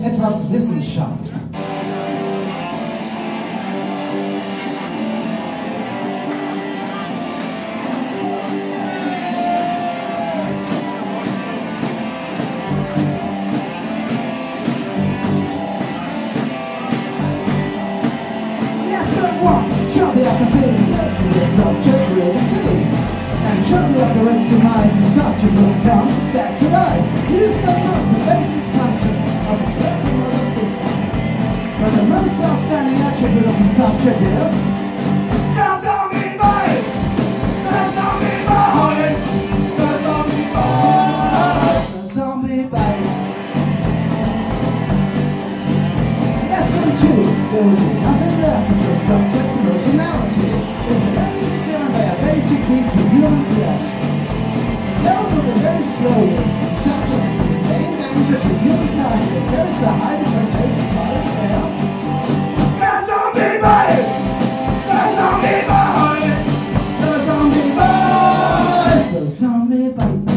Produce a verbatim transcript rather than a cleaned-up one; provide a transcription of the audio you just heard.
etwas Wissenschaft. Shortly after being elected, the subject really sleeps. And shortly after its demise, the subject will come back to life. Use the most the basic functions of its locomotor system. But the most outstanding attribute of the subject is the zombie bite! The zombie bite! The zombie bite! The zombie bite! Lesson two. There will be nothing left of the subject's personality. It will only be driven by a basic need for human flesh. They'll move very slowly. Subjects will remain in danger to humankind if there is the highly contagious virus there. The zombie bite! The zombie bite! The zombie bite! The zombie bite!